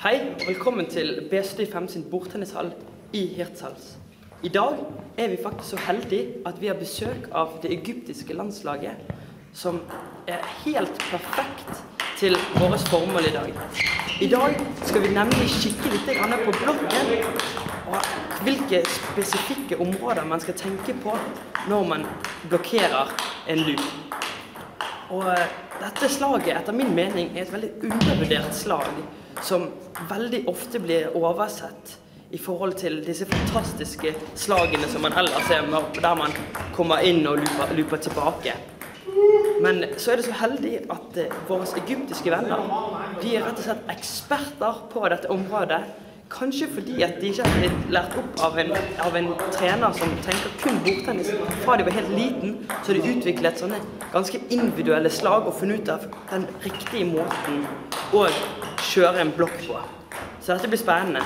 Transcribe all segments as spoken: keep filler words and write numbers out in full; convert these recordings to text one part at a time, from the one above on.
Hei, og velkommen til B syttifem sin bordtennishall i Hirtshals. I dag er vi faktisk så heldige at vi har besøk av det egyptiske landslaget, som er helt perfekt til våres formål i dag. I dag skal vi nemlig kikke litt på blokken, og hvilke spesifikke områder man skal tenke på når man blokkerer en loop. Og dette slaget, etter min mening, er et veldig undervurdert slag, som veldig ofte blir oversett i forhold til disse fantastiske slagene som man ellers ser, der man kommer inn og looper, looper tilbake. Men så er det så heldig at våre egyptiske venner, de er rett og slett eksperter på dette området, kanskje fordi at de ikke har blitt lært opp av en, av en trener som tenker kun bordtennis. Fra de var helt liten, så de utviklet sånne ganske individuelle slag og funnet ut av den riktige måten å kjøre en blokk på. Så dette blir spennende.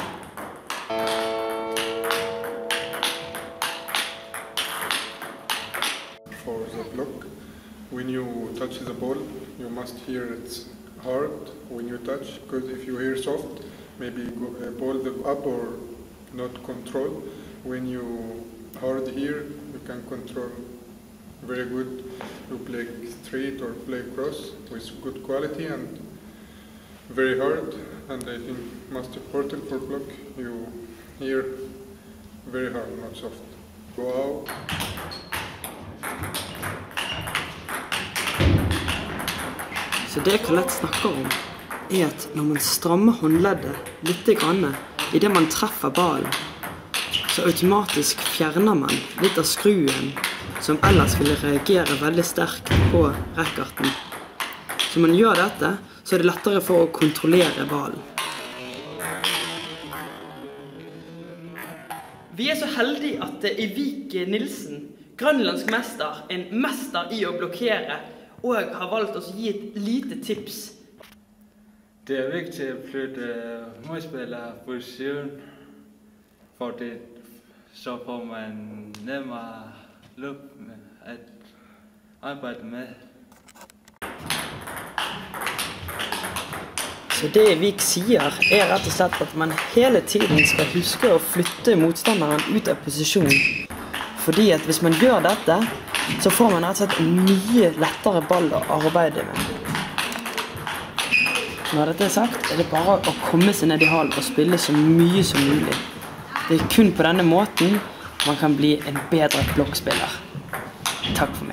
For the block, when you touch the ball, you must hear it's hard when you touch, because if you hear soft, maybe go, uh, ball the up or not control. When you hard here, you can control very good. You play straight or play cross with good quality and very hard. And I think most important for block, you hear very hard, not soft. Go out. Så det Colette snakker om er at når man strammer håndleddet litt grann i det man treffer ballen, så automatisk fjerner man litt av skruen som ellers ville reagere veldig sterkt på racketten. Så når man gjør dette, så er det lettere for å kontrollere ballen. Vi er så heldige at Evik Nilsen, grønlandsk mester, en mester i å blokkere, og har valgt oss å gi et lite tips. Det er viktig å flytte modspillerposition, for det, så får man nemmere luft at arbejde med. Så det Evik sier er rett og slett at man hele tiden skal huske å flytte motstanderen ut av posisjon. Fordi at hvis man gjør dette, så får man rett og slett en mye lettere ball å arbeide med. Når dette er sagt, er det bare å komme seg ned i hallen og spille så mye som mulig. Det er kun på denne måten man kan bli en bedre blokkspiller. Takk for meg.